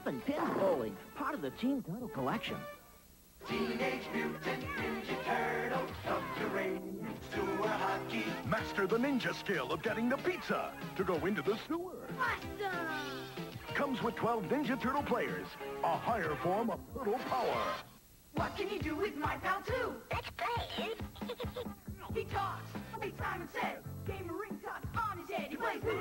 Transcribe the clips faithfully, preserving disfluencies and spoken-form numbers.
and Pins Bowling, part of the Team Turtle collection. Teenage Mutant Ninja Turtles subterranean sewer hockey. Master the ninja skill of getting the pizza to go into the sewer. Awesome! Comes with twelve Ninja Turtle players, a higher form of turtle power. What can you do with My Pal two? Let's play. He talks, like Simon says. Game of ring toss on his head. He plays with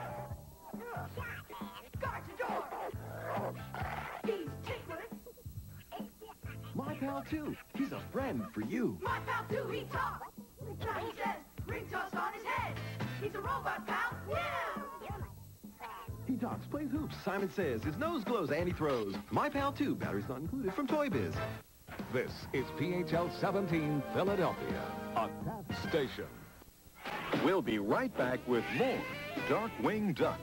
guards the door. He's ticklish. My Pal two. He's a friend for you. My Pal two, he talks. Simon says, ring toss on his head. He's a robot pal. Yeah! He talks, plays hoops. Simon says his nose glows and he throws. My Pal two. Batteries not included from Toy Biz. This is P H L seventeen Philadelphia, a Taft station. We'll be right back with more Darkwing Duck.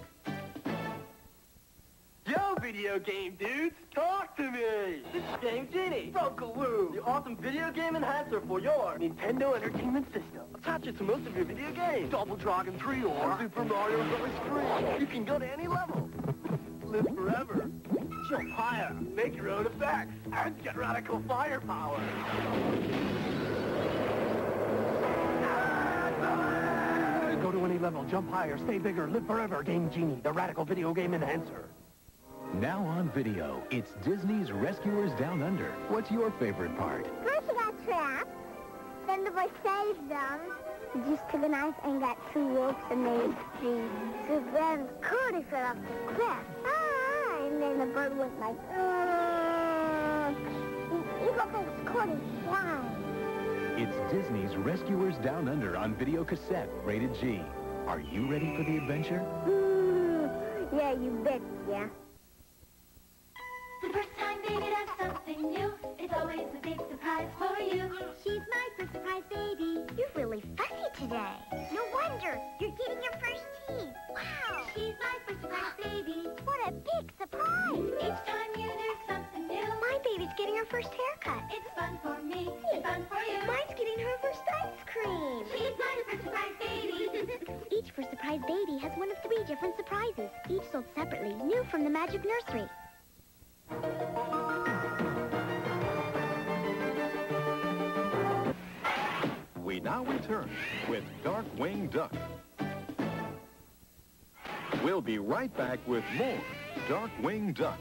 Yo, video game dudes, talk to me! This is Game Genie, Rokaloo, the awesome video game enhancer for your Nintendo Entertainment System. Attach it to most of your video games. Double Dragon three or Super Mario Bros. three. You can go to any level. Live forever. Jump higher. Make your own effects. And get radical firepower. Go to any level, jump higher, stay bigger, live forever. Game Genie, the radical video game enhancer. Now on video, it's Disney's Rescuers Down Under. What's your favorite part? First he got trapped, then the boy saved them. He just took a knife and got two ropes and made the so then Cody fell off the cliff. Ah, and then the bird was like, uh, he, he got those Cody flying. It's Disney's Rescuers Down Under on video cassette, rated G. Are you ready for the adventure? Ooh, yeah, you bet, yeah. The first time baby does something new, it's always a big surprise for you. She's my first surprise baby. You're really fussy today. No wonder. You're getting your first teeth. Wow. She's my first surprise baby. What a big surprise. Each time you do something new, My baby's getting her first haircut. it's fun for me, it's fun for you. Mine's getting her first ice cream. She's my first surprise baby. Each first surprise baby has one of three different surprises, each sold separately, new from the Magic Nursery. We now return with Darkwing Duck. We'll be right back with more Darkwing Duck.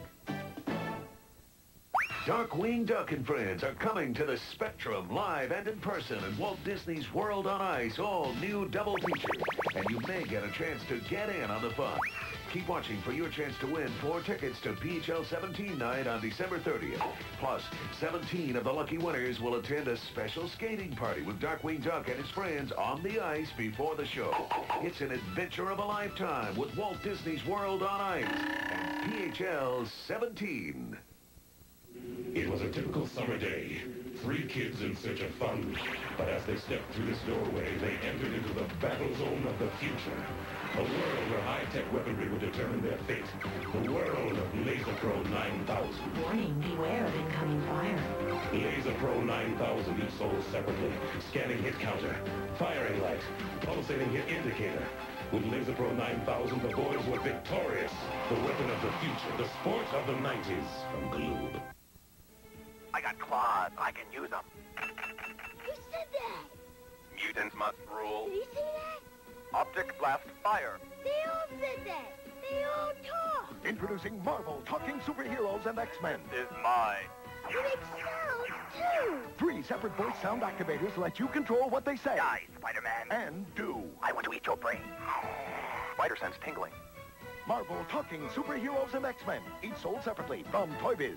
Darkwing Duck and Friends are coming to the Spectrum live and in person at Walt Disney's World on Ice, all new double features. And you may get a chance to get in on the fun. Keep watching for your chance to win four tickets to P H L seventeen night on December thirtieth. Plus, seventeen of the lucky winners will attend a special skating party with Darkwing Duck and his friends on the ice before the show. It's an adventure of a lifetime with Walt Disney's World on Ice and P H L seventeen. It was a typical summer day. Three kids in search of fun. But as they stepped through this doorway, they entered into the battle zone of the future. A world where high-tech weaponry would determine their fate. The world of Laser Pro nine thousand. Warning, beware of incoming fire. Laser Pro nine thousand each sold separately. Scanning hit counter. Firing light. Pulsating hit indicator. With Laser Pro nine thousand, the boys were victorious. The weapon of the future. The sport of the nineties. From Galoob. I got claws. I can use them. Who said that? Mutants must rule. Did you say that? Optic blast fire. They all said that. They all talk. Introducing Marvel Talking Superheroes and X-Men. This is mine. They make sounds, too. Three separate voice sound activators let you control what they say. Die, Spider-Man. And do. I want to eat your brain. Spider sense tingling. Marvel Talking Superheroes and X-Men. Each sold separately from Toy Biz.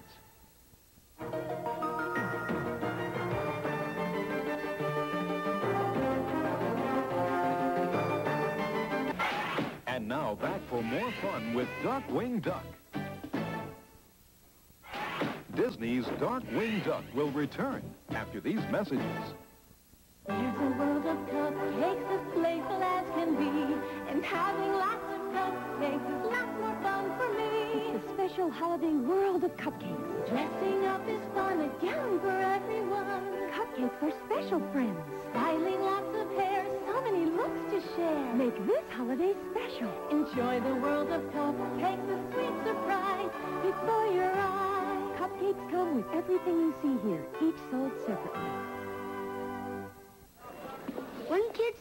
And now back for more fun with Darkwing Duck. Disney's Darkwing Duck will return after these messages. There's a world of cupcakes as playful as can be, and having lots of cupcakes is lots more fun for me. It's the special holiday world of cupcakes. Dressing up is fun, a gown for everyone. Cupcakes for special friends. Styling lots of hair, so many looks to share. Make this holiday special. Enjoy the world of cupcakes, a sweet surprise before your everything you see here, each sold separately. When kids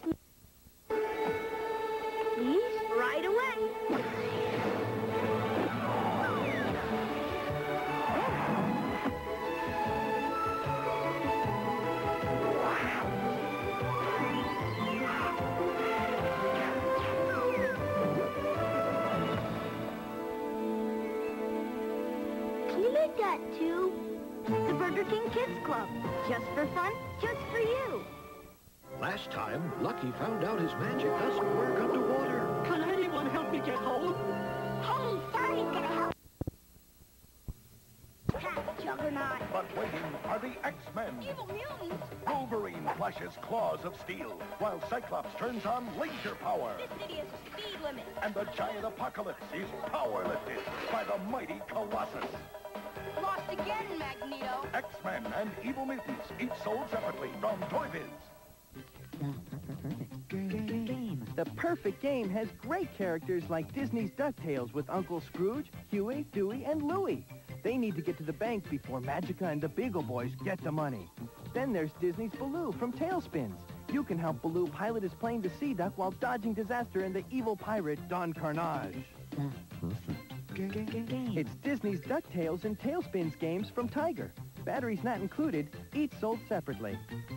please, right away. You got two. The Burger King Kids Club. Just for fun, just for you. Last time, Lucky found out his magic doesn't work underwater. Can anyone help me get home? Hey, somebody's gonna help. Pass, Juggernaut. But waiting are the X-Men. Evil mutants. Wolverine flashes claws of steel, while Cyclops turns on laser power. This city has a speed limit. And the giant apocalypse is power lifted by the mighty Colossus. Lost again, Magneto. X-Men and Evil Mutants, each sold separately from Toy Biz. The perfect game has great characters like Disney's DuckTales with Uncle Scrooge, Huey, Dewey, and Louie. They need to get to the bank before Magica and the Beagle Boys get the money. Then there's Disney's Baloo from Tailspins. You can help Baloo pilot his plane to Sea Duck while dodging disaster and the evil pirate Don Carnage. It's Disney's DuckTales and Tailspins games from Tiger. Batteries not included, each sold separately.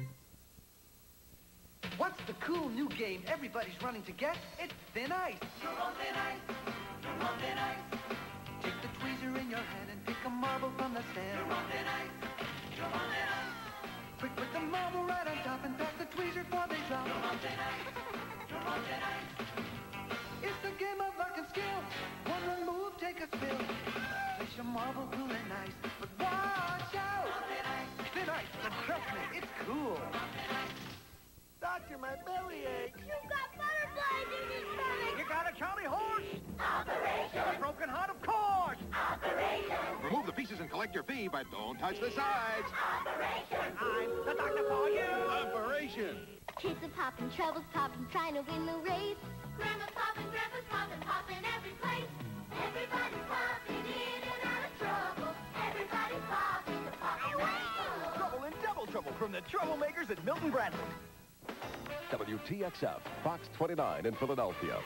What's the cool new game everybody's running to get? It's Thin Ice. You're on thin ice. You're on thin ice. Take the tweezer in your hand and pick a marble from the stand. You're on thin ice. You're on thin ice. Quick, put the marble right on top and pass the tweezer before they drop. You're on thin ice. You're on thin ice. It's a game of luck and skill. One wrong move, take a spill. Place your marble cool and nice, but watch out! Thin ice. Thin Ice, but trust me, it's cool. Doctor, my belly aches. You've got butterflies in your stomach. You got a county horse? Operation. A broken heart, of course. Operation. Remove the pieces and collect your fee, but don't touch the sides. Operation. I'm the doctor for you. Operation. Kids are popping, troubles popping, trying to win the race. Grandma's popping, grandpa's popping, popping every place. Everybody's popping in and out of trouble. Everybody's popping, the popping trouble. Trouble and double trouble from the troublemakers at Milton Bradley. W T X F, Fox twenty-nine in Philadelphia.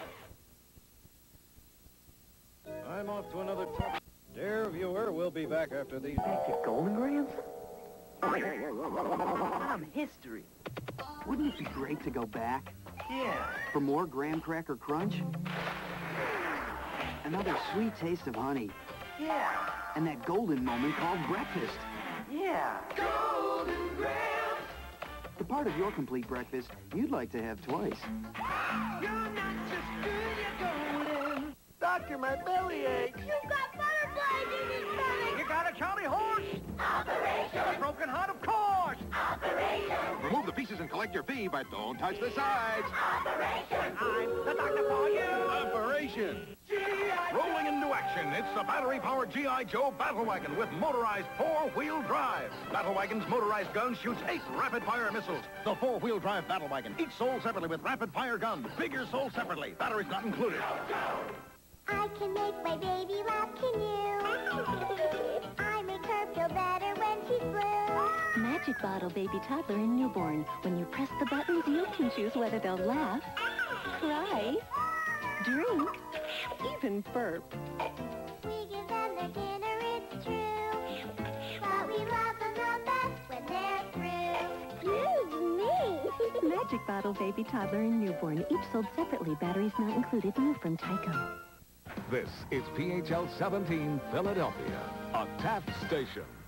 I'm off to another talk. Dear viewer, we'll be back after these. Golden Grams? I'm history. Wouldn't it be great to go back? Yeah. For more graham cracker crunch? Another sweet taste of honey. Yeah. And that golden moment called breakfast. Yeah. Golden Grams. The part of your complete breakfast you'd like to have twice. You're not just good, you're golden. Doctor, my belly aches. You've got butterflies in your stomach. You got a county horse? Operation. A broken heart, of course. Operation. Remove the pieces and collect your fee, but don't touch the sides. Operation. I'm the doctor for you. Operation. Rolling into action, it's the battery-powered G I. Joe Battle Wagon with motorized four-wheel drive. Battle Wagon's motorized gun shoots eight rapid-fire missiles. The four-wheel drive Battle Wagon, each sold separately with rapid-fire guns. Figures sold separately. Batteries not included. I can make my baby laugh, can you? I make her feel better when she's blue. Magic Bottle Baby Toddler and Newborn. When you press the buttons, you can choose whether they'll laugh, cry, drink, even burp. We give them their dinner, it's true. But we love them the best when they're through. Excuse me. Magic Bottle Baby Toddler and Newborn. Each sold separately. Batteries not included. New from Tyco. This is P H L seventeen Philadelphia, a Taft station.